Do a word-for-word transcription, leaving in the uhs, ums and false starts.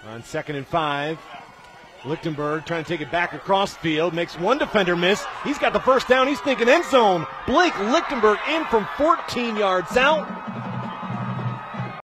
On second and five, Lichtenberg trying to take it back across field, makes one defender miss. He's got the first down. He's thinking end zone. Blake Lichtenberg in from fourteen yards out.